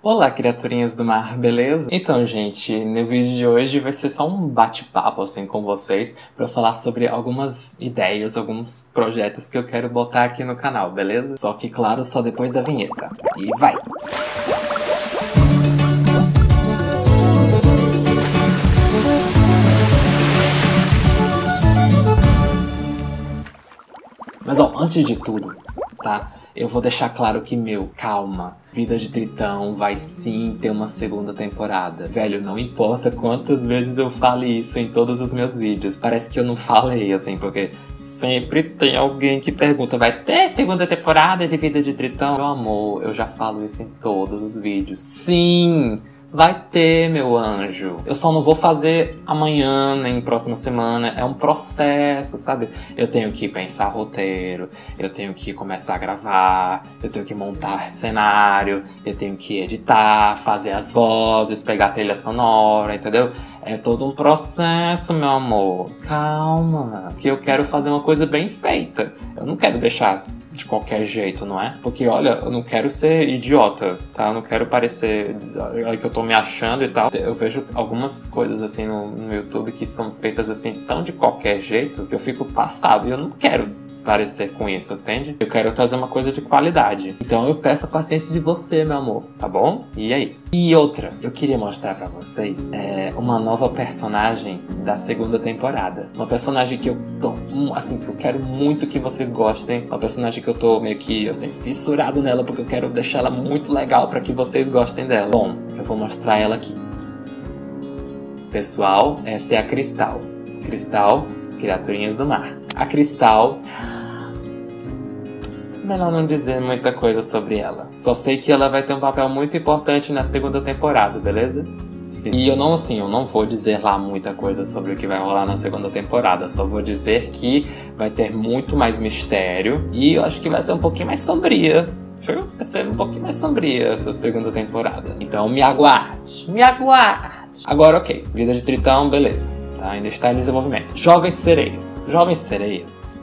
Olá, criaturinhas do mar, beleza? Então, gente, no vídeo de hoje vai ser só um bate-papo assim com vocês pra falar sobre algumas ideias, alguns projetos que eu quero botar aqui no canal, beleza? Só que, claro, só depois da vinheta. E vai! Mas, ó, antes de tudo, tá? Eu vou deixar claro que, calma. Vida de Tritão vai sim ter uma segunda temporada. Velho, não importa quantas vezes eu fale isso em todos os meus vídeos. Parece que eu não falei, assim, porque sempre tem alguém que pergunta: vai ter segunda temporada de Vida de Tritão? Meu amor, eu já falo isso em todos os vídeos. Sim! Vai ter, meu anjo. Eu só não vou fazer amanhã, nem próxima semana. É um processo, sabe? Eu tenho que pensar roteiro, eu tenho que começar a gravar, eu tenho que montar cenário, eu tenho que editar, fazer as vozes, pegar a trilha sonora, entendeu? É todo um processo, meu amor. Calma, que eu quero fazer uma coisa bem feita. Eu não quero deixar de qualquer jeito, não é? Porque, olha, eu não quero ser idiota, tá? Eu não quero parecer que eu tô me achando e tal. Eu vejo algumas coisas, assim, no YouTube que são feitas, assim, tão de qualquer jeito que eu fico passado. E eu não quero parecer com isso, entende? Eu quero trazer uma coisa de qualidade. Então eu peço a paciência de você, meu amor, tá bom? E é isso. E outra, eu queria mostrar pra vocês uma nova personagem da segunda temporada. Uma personagem que eu tô, assim, que eu quero muito que vocês gostem. Uma personagem que eu tô meio que, assim, fissurado nela, porque eu quero deixar ela muito legal pra que vocês gostem dela. Bom, eu vou mostrar ela aqui. Pessoal, essa é a Cristal. Cristal, criaturinhas do mar. A Cristal... melhor não dizer muita coisa sobre ela. Só sei que ela vai ter um papel muito importante na segunda temporada, beleza? E eu não vou dizer lá muita coisa sobre o que vai rolar na segunda temporada. Só vou dizer que vai ter muito mais mistério. E eu acho que vai ser um pouquinho mais sombria. Viu? Vai ser um pouquinho mais sombria essa segunda temporada. Então me aguarde, me aguarde. Agora, ok. Vida de Tritão, beleza. Tá? Ainda está em desenvolvimento. Jovens Sereias. Jovens Sereias.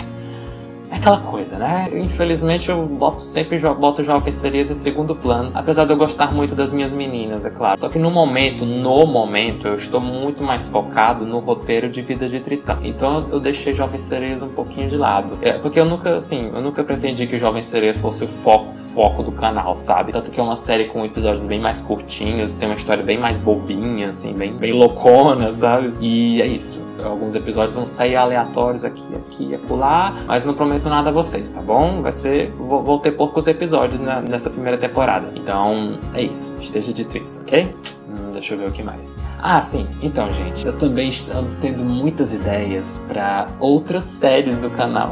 É aquela coisa, né? Infelizmente eu sempre boto Jovens Sereias em segundo plano. Apesar de eu gostar muito das minhas meninas, é claro. Só que no momento, eu estou muito mais focado no roteiro de Vida de Tritão. Então eu deixei Jovens Sereias um pouquinho de lado. Porque eu nunca pretendi que Jovens Sereias fosse o foco do canal, sabe? Tanto que é uma série com episódios bem mais curtinhos, tem uma história bem mais bobinha, assim, bem loucona, sabe? E é isso. Alguns episódios vão sair aleatórios aqui e acolá, mas não prometo nada a vocês, tá bom? Vou ter poucos episódios nessa primeira temporada. Então, é isso. Esteja dito isso, ok? Deixa eu ver o que mais. Ah, sim. Então, gente, eu também ando tendo muitas ideias para outras séries do canal.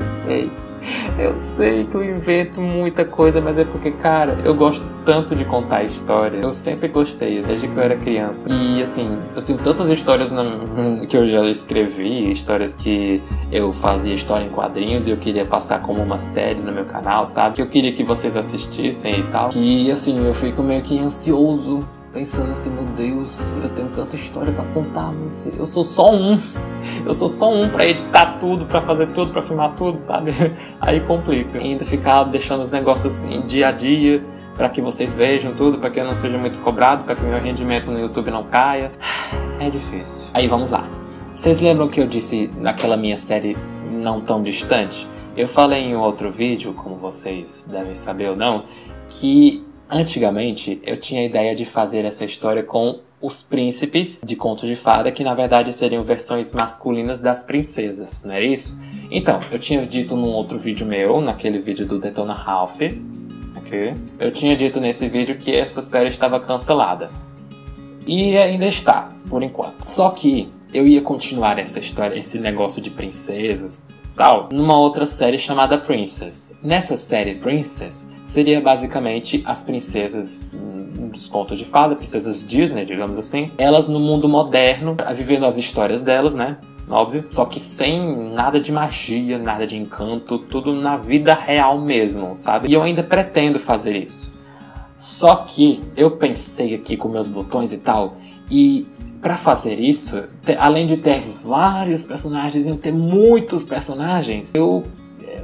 Eu sei que eu invento muita coisa, mas é porque, cara, eu gosto tanto de contar história. Eu sempre gostei, desde que eu era criança. E, assim, eu tenho tantas histórias que eu já escrevi, histórias que eu fazia história em quadrinhos e eu queria passar como uma série no meu canal, sabe? Que eu queria que vocês assistissem e tal. Que, assim, eu fico meio que ansioso, pensando assim, meu Deus, eu tenho tanta história pra contar, mas eu sou só um. Eu sou só um pra editar tudo, pra fazer tudo, pra filmar tudo, sabe? Aí complica. E ainda ficar deixando os negócios em dia a dia, pra que vocês vejam tudo, pra que eu não seja muito cobrado, pra que o meu rendimento no YouTube não caia. É difícil. Aí vamos lá. Vocês lembram que eu disse naquela minha série Não Tão Distante? Eu falei em um outro vídeo, como vocês devem saber ou não, que antigamente eu tinha a ideia de fazer essa história com os príncipes de contos de fada, que na verdade seriam versões masculinas das princesas, não é isso? Então, eu tinha dito num outro vídeo meu, naquele vídeo do Detona Ralph, ok? Eu tinha dito nesse vídeo que essa série estava cancelada. E ainda está, por enquanto. Só que eu ia continuar essa história, esse negócio de princesas e tal, numa outra série chamada Princess. Nessa série Princess, seria basicamente as princesas dos contos de fada, princesas Disney, digamos assim. Elas no mundo moderno, vivendo as histórias delas, né? Óbvio. Só que sem nada de magia, nada de encanto, tudo na vida real mesmo, sabe? E eu ainda pretendo fazer isso. Só que eu pensei aqui com meus botões e tal, e pra fazer isso, além de ter vários personagens, eu ter muitos personagens, eu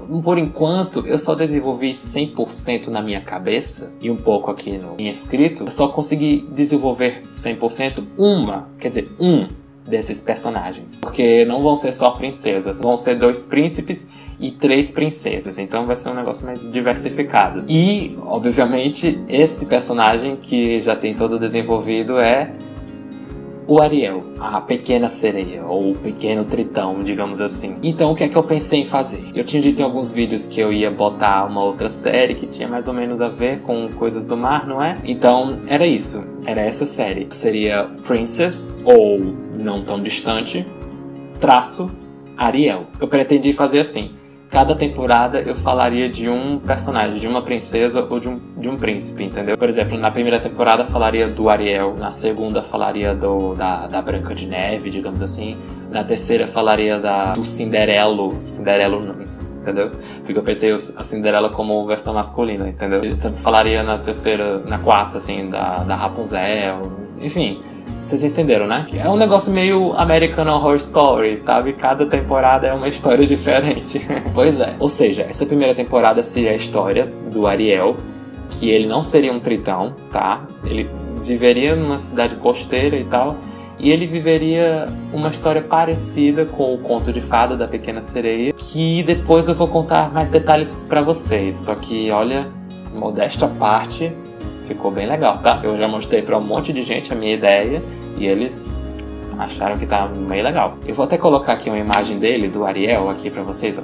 por enquanto, eu só desenvolvi 100% na minha cabeça e um pouco aqui no em escrito. Eu só consegui desenvolver 100% um desses personagens. Porque não vão ser só princesas, vão ser 2 príncipes e 3 princesas. Então vai ser um negócio mais diversificado. E, obviamente, esse personagem que já tem todo desenvolvido é o Ariel, a pequena sereia, ou o pequeno tritão, digamos assim. Então, o que é que eu pensei em fazer? Eu tinha dito em alguns vídeos que eu ia botar uma outra série que tinha mais ou menos a ver com coisas do mar, não é? Então, era isso. Era essa série. Seria Princess, ou Não Tão Distante, traço, Ariel. Eu pretendi fazer assim. Cada temporada eu falaria de um personagem, de uma princesa ou de um príncipe, entendeu? Por exemplo, na primeira temporada falaria do Ariel, na segunda falaria da Branca de Neve, digamos assim, na terceira falaria do Cinderelo, entendeu? Porque eu pensei a Cinderela como versão masculina, entendeu? Eu falaria na quarta, assim, da Rapunzel, enfim. Vocês entenderam, né? É um negócio meio American Horror Story, sabe? Cada temporada é uma história diferente. Pois é. Ou seja, essa primeira temporada seria a história do Ariel, que ele não seria um tritão, tá? Ele viveria numa cidade costeira e tal, e ele viveria uma história parecida com o conto de fada da Pequena Sereia, que depois eu vou contar mais detalhes pra vocês. Só que, olha, modéstia à parte, ficou bem legal, tá? Eu já mostrei pra um monte de gente a minha ideia e eles acharam que tá bem legal. Eu vou até colocar aqui uma imagem dele, do Ariel, aqui pra vocês, ó.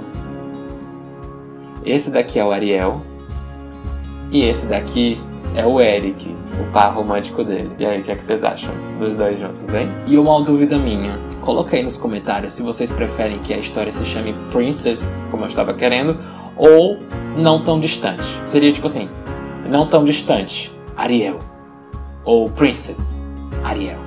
Esse daqui é o Ariel e esse daqui é o Eric, o par romântico dele. E aí, o que é que vocês acham dos dois juntos, hein? E uma dúvida minha, coloca aí nos comentários se vocês preferem que a história se chame Princess, como eu estava querendo, ou Não Tão Distante. Seria tipo assim, Não Tão Distante, Ariel. Ou Princess, Ariel.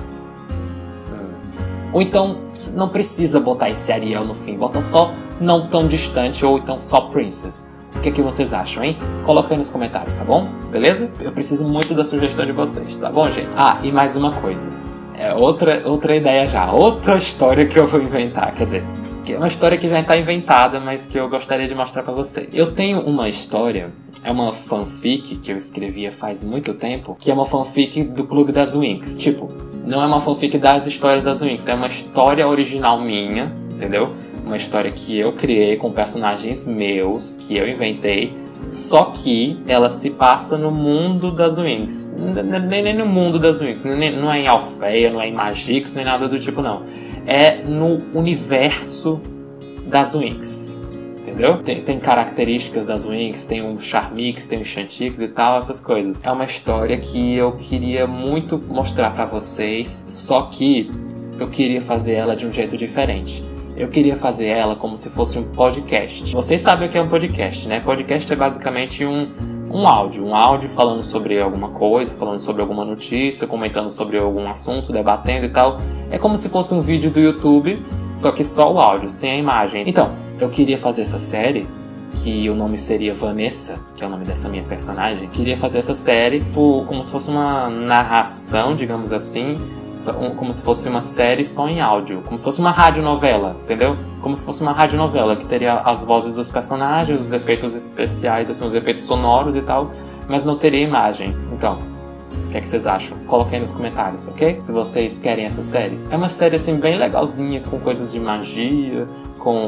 Ou então, não precisa botar esse Ariel no fim. Bota só Não Tão Distante ou então só Princess. O que é que vocês acham, hein? Coloca aí nos comentários, tá bom? Beleza? Eu preciso muito da sugestão de vocês, tá bom, gente? Ah, e mais uma coisa. É outra ideia já. Outra história que eu vou inventar. Quer dizer, que é uma história que já está inventada, mas que eu gostaria de mostrar pra vocês. Eu tenho uma história... É uma fanfic que eu escrevia faz muito tempo, que é uma fanfic do Clube das Winx. Tipo, não é uma fanfic das histórias das Winx, é uma história original minha, entendeu? Uma história que eu criei com personagens meus, que eu inventei, só que ela se passa no mundo das Winx. Nem no mundo das Winx, não é em Alfeia, não é em Magix, nem nada do tipo, não. É no universo das Winx. Entendeu? Tem características das Winx, tem um Charmix, tem um Chantix e tal, essas coisas. É uma história que eu queria muito mostrar pra vocês, só que eu queria fazer ela de um jeito diferente. Eu queria fazer ela como se fosse um podcast. Vocês sabem o que é um podcast, né? Podcast é basicamente um áudio falando sobre alguma coisa, falando sobre alguma notícia, comentando sobre algum assunto, debatendo e tal. É como se fosse um vídeo do YouTube, só que só o áudio, sem a imagem. Então, eu queria fazer essa série, que o nome seria Vanessa, que é o nome dessa minha personagem. Queria fazer essa série como se fosse uma narração, digamos assim, como se fosse uma série só em áudio, como se fosse uma radionovela, entendeu? Como se fosse uma radionovela, que teria as vozes dos personagens, os efeitos especiais, assim, os efeitos sonoros e tal, mas não teria imagem. Então, o que é que vocês acham? Coloquem aí nos comentários, ok? Se vocês querem essa série. É uma série, assim, bem legalzinha, com coisas de magia, com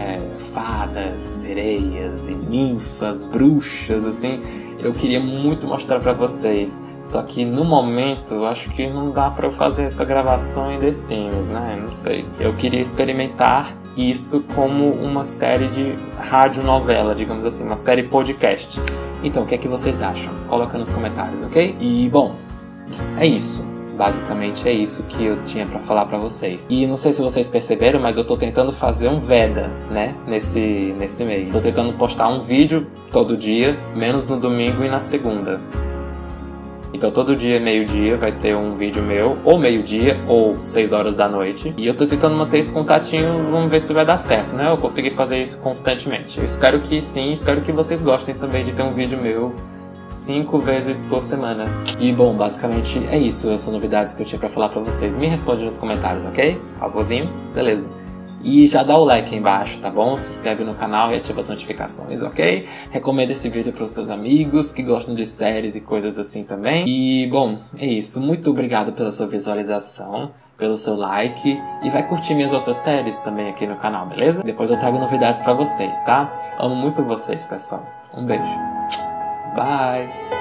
fadas, sereias e ninfas, bruxas, assim. Eu queria muito mostrar pra vocês. Só que no momento, eu acho que não dá pra eu fazer essa gravação em The Sims, né? Não sei. Eu queria experimentar isso como uma série de radionovela, digamos assim, uma série podcast. Então, o que é que vocês acham? Coloca nos comentários, ok? E, bom, é isso. Basicamente é isso que eu tinha pra falar pra vocês. E não sei se vocês perceberam, mas eu tô tentando fazer um Veda, né? Nesse mês. Tô tentando postar um vídeo todo dia, menos no domingo e na segunda. Então todo dia, meio-dia, vai ter um vídeo meu, ou meio-dia, ou 6 horas da noite. E eu tô tentando manter esse contatinho, vamos ver se vai dar certo, né? Eu consegui fazer isso constantemente. Eu espero que sim, espero que vocês gostem também de ter um vídeo meu 5 vezes por semana. E bom, basicamente é isso, essas novidades que eu tinha pra falar pra vocês. Me responde nos comentários, ok? Favorzinho? Beleza. E já dá o like aí embaixo, tá bom? Se inscreve no canal e ativa as notificações, ok? Recomenda esse vídeo para os seus amigos que gostam de séries e coisas assim também. E, bom, é isso. Muito obrigado pela sua visualização, pelo seu like. E vai curtir minhas outras séries também aqui no canal, beleza? Depois eu trago novidades para vocês, tá? Amo muito vocês, pessoal. Um beijo. Bye!